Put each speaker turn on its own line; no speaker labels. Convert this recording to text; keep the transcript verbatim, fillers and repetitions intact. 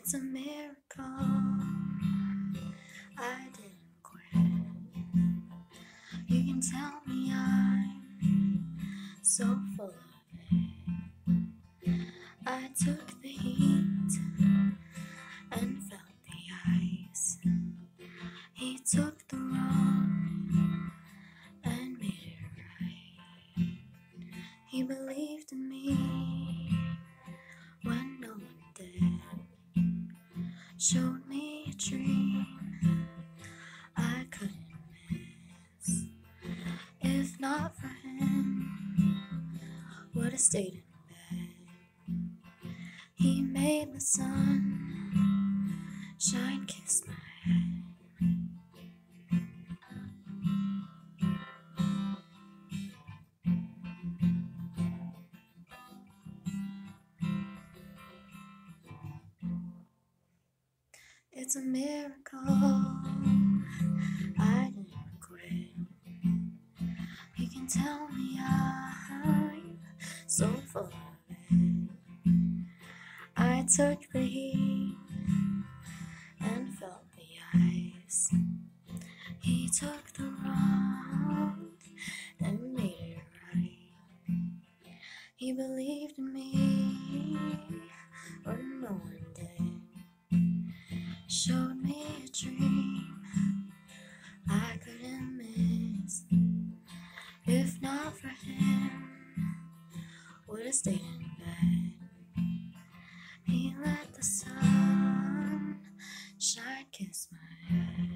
It's a miracle I didn't quit. You can tell me I'm so full of it. I took the heat and felt the ice. He took the wrong and made it right. He believed in me when no one did. Showed me a dream I couldn't miss. If not for him, would have stayed in bed. He made the sun shine, kiss my head. It's a miracle I didn't quit. You can tell me I'm so full of it. I took the heat and felt the ice. He took the wrong and made it right. He believed in me when no one did. Showed me a dream I couldn't miss. If not for him, would have stayed in bed. He let the sun shine, kiss my head.